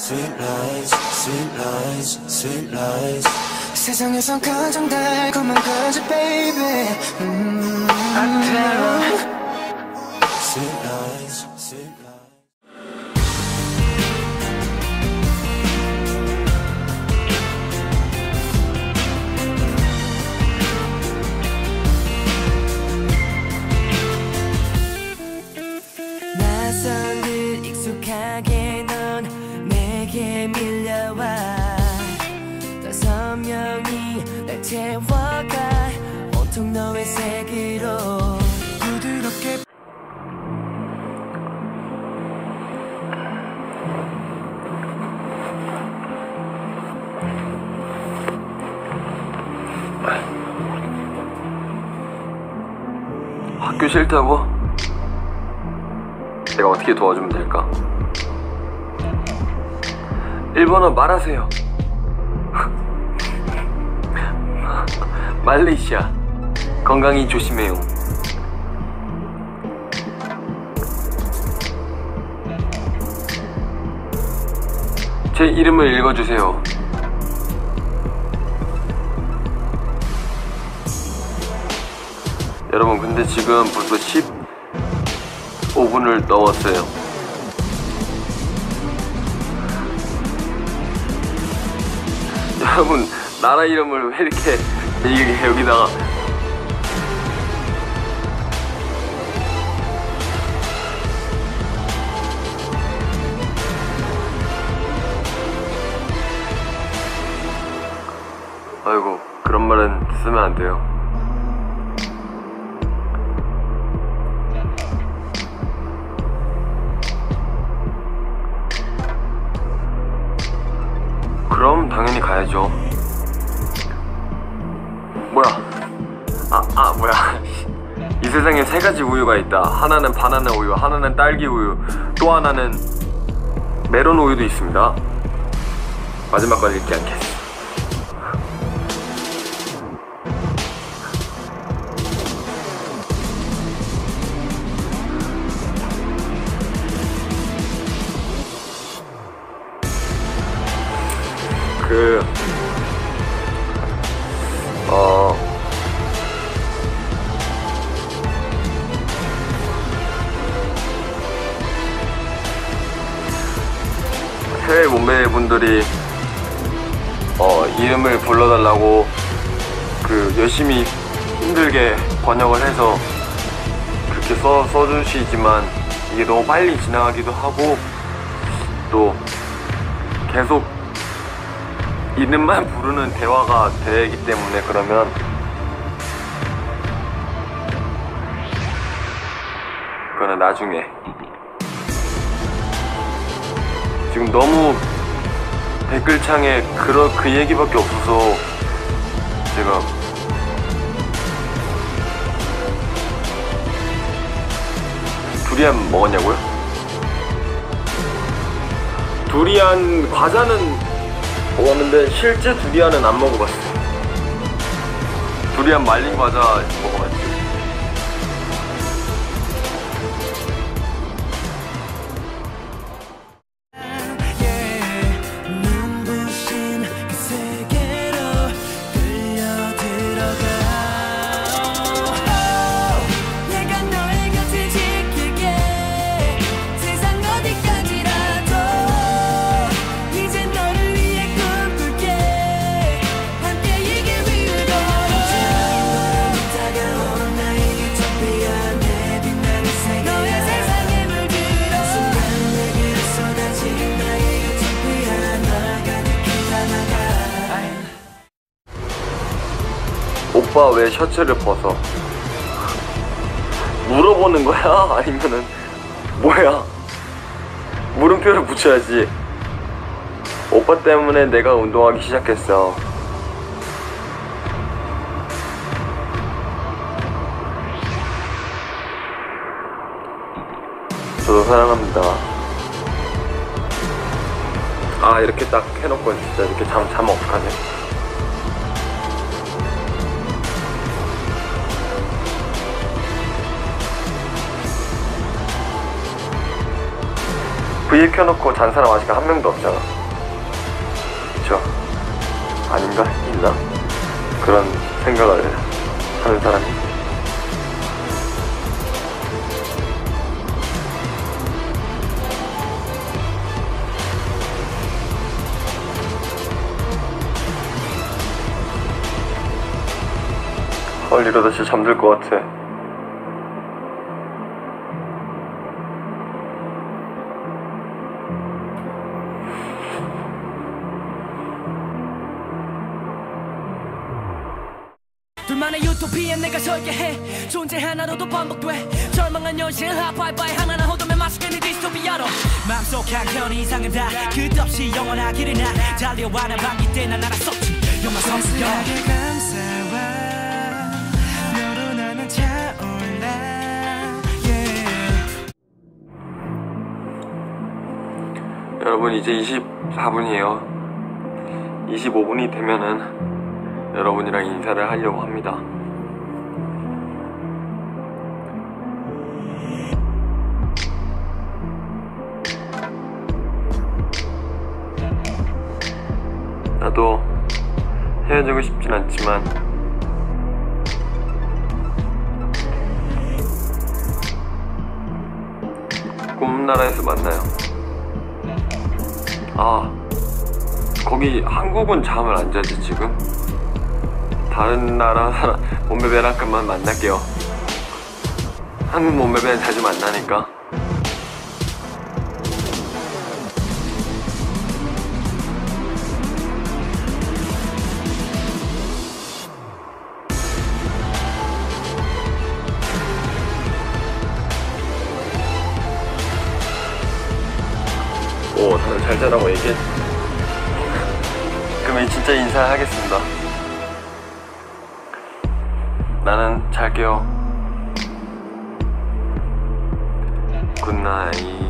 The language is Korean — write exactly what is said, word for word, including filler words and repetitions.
sweet lies, sweet lies, sweet lies. 세상에선 가장 달콤한 거지, baby. 음, sweet lies, sweet lies. 낯선 듯 익숙하게 넌 내게 밀려와 더 선명히 날 채워가 온통 너의 색으로 부드럽게 학교 싫다고? 내가 어떻게 도와주면 될까? 일본어 말하세요. 말레이시아 건강히 조심해요. 제 이름을 읽어주세요. 여러분, 근데 지금 벌써 십오 분을 넘었어요. 여러분, 나라 이름을 왜 이렇게 이게 여기다가 아이고, 그런 말은 쓰면 안 돼요. 그럼 당연히 가야죠. 뭐야? 아, 아 뭐야? 이 세상에 세 가지 우유가 있다. 하나는 바나나 우유, 하나는 딸기 우유, 또 하나는 메론 우유도 있습니다. 마지막 건 읽지 않겠어. 그, 어, 해외 몸매 분들이 어, 이름을 불러달라고 그 열심히 힘들게 번역을 해서 그렇게 써, 써주시지만 이게 너무 빨리 지나가기도 하고 또 계속 이름만 부르는 대화가 되기 때문에 그러면 그거는 나중에 지금 너무 댓글창에 그러, 그 얘기밖에 없어서 제가 두리안 먹었냐고요? 두리안 과자는 먹었는데 실제 두리안은 안 먹어봤어요. 두리안 말린 과자 먹어봤지. 오빠 왜 셔츠를 벗어? 물어보는 거야? 아니면은 뭐야? 물음표를 붙여야지. 오빠 때문에 내가 운동하기 시작했어. 저도 사랑합니다. 아, 이렇게 딱 해놓고 진짜 이렇게 잠, 자면 어떡하지? 브이 켜놓고 잔 사람 아직 한 명도 없잖아. 그쵸? 아닌가? 있나? 그런 생각을 하는 사람이? 헐, 이러다 진짜 잠들 것 같아. 둘만의 유토피아 내가 설계해 존재 하나로도 반복돼 절망한 현실 하파이파이 하나는 호도면 맛있겠니 디스토피아로 마음속 한켠 이상은 다 끝없이 영원하기를 나 달려와는 방귀 때나 날았었지 영화 성수야 감사와 너로 나는 차올라 yeah. 여러분 이제 이십사 분이에요 이십오 분이 되면은 여러분이랑 인사를 하려고 합니다. 나도 헤어지고 싶진 않지만 꿈나라에서 만나요. 아, 거기 한국은 잠을 안 자지 지금? 다른 나라 사람 몸베베랑큼만 만날게요. 한국 몸베베는 자주 만나니까. 오, 다들 잘 자라고 얘기해. 그러면 진짜 인사하겠습니다. 나는 잘게요. 굿나잇.